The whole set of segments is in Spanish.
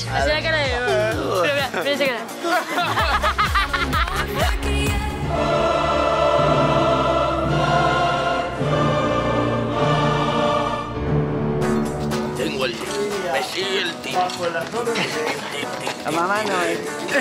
Hacé la cara de... Mira esa cara. Tengo el tip. Me sigue el tip. La mamá no es.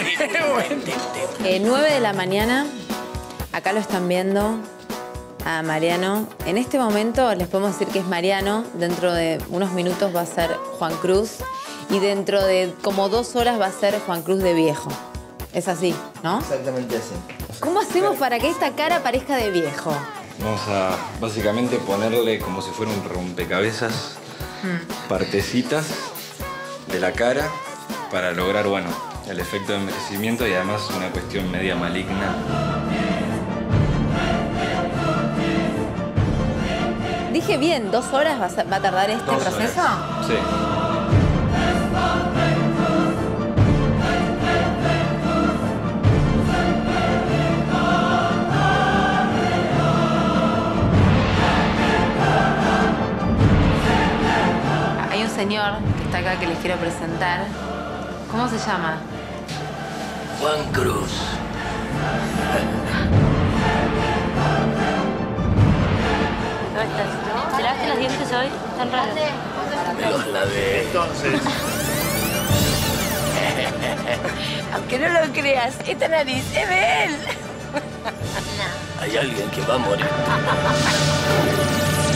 9 de la mañana. Acá lo están viendo a Mariano. En este momento les podemos decir que es Mariano. Dentro de unos minutos va a ser Juan Cruz. Y dentro de como 2 horas va a ser Juan Cruz de viejo. Es así, ¿no? Exactamente así. ¿Cómo hacemos para que esta cara parezca de viejo? Vamos a básicamente ponerle como si fuera un rompecabezas, partecitas de la cara para lograr, bueno, el efecto de envejecimiento y además una cuestión media maligna. Dije bien, 2 horas va a tardar este 2 proceso. horas. Sí. Hay un señor que está acá que les quiero presentar. ¿Cómo se llama? Juan Cruz. ¿Cómo estás? ¿Te lavaste los dientes hoy? ¿Están raros? Me los lavé. Entonces, Aunque no lo creas, esta nariz es de él. Hay alguien que va a morir.